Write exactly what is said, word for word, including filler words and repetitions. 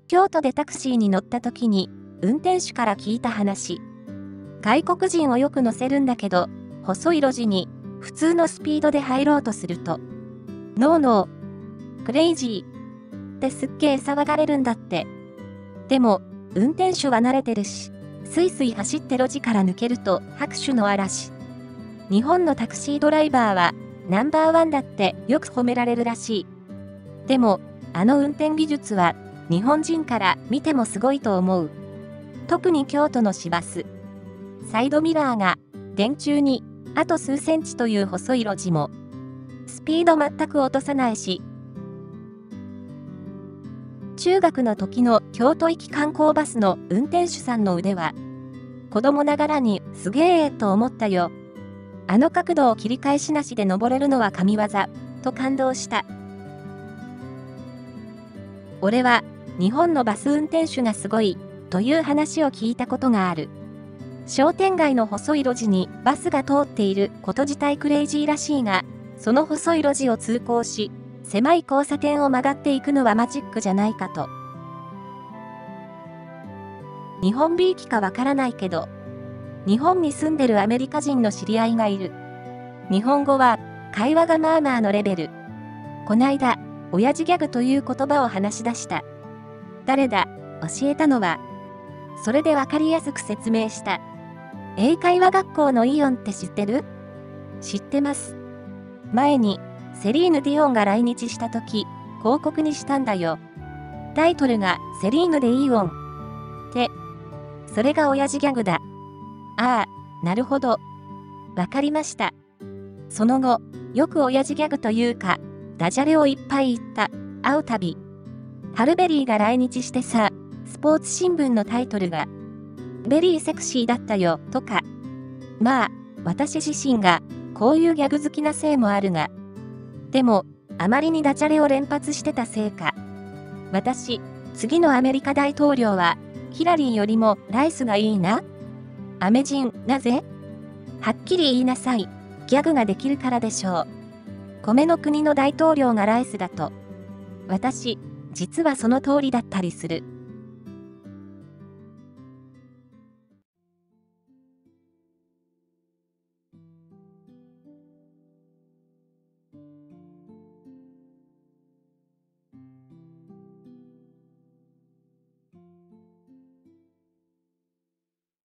京都でタクシーに乗った時に、運転手から聞いた話。外国人をよく乗せるんだけど、細い路地に、普通のスピードで入ろうとすると、ノーノー、クレイジーってすっげえ騒がれるんだって。でも、運転手は慣れてるし、スイスイ走って路地から抜けると拍手の嵐。日本のタクシードライバーはナンバーワンだってよく褒められるらしい。でも、あの運転技術は日本人から見てもすごいと思う。特に京都の市バス。サイドミラーが電柱にあと数センチという細い路地も、スピード全く落とさないし、中学の時の京都行き観光バスの運転手さんの腕は、子供ながらにすげえと思ったよ。あの角度を切り返しなしで登れるのは神業、と感動した。俺は日本のバス運転手がすごい、という話を聞いたことがある。商店街の細い路地にバスが通っていること自体クレイジーらしいが、その細い路地を通行し、狭い交差点を曲がっていくのはマジックじゃないかと。日本びいきかわからないけど、日本に住んでるアメリカ人の知り合いがいる。日本語は会話がまあまあのレベル。こないだ、親父ギャグという言葉を話し出した。誰だ、教えたのは。それでわかりやすく説明した。英会話学校のイオンって知ってる？知ってます。前に、セリーヌ・ディオンが来日した時、広告にしたんだよ。タイトルがセリーヌでイオン。って、それが親父ギャグだ。ああ、なるほど。わかりました。その後、よく親父ギャグというか、ダジャレをいっぱい言った、会うたび。ハルベリーが来日してさ、スポーツ新聞のタイトルが、ベリーセクシーだったよ、とか。まあ、私自身が、こういうギャグ好きなせいもあるが。でも、あまりにダジャレを連発してたせいか。私、次のアメリカ大統領は、ヒラリーよりもライスがいいな？アメ人、なぜ？はっきり言いなさい。ギャグができるからでしょう。米の国の大統領がライスだと。私、実はその通りだったりする。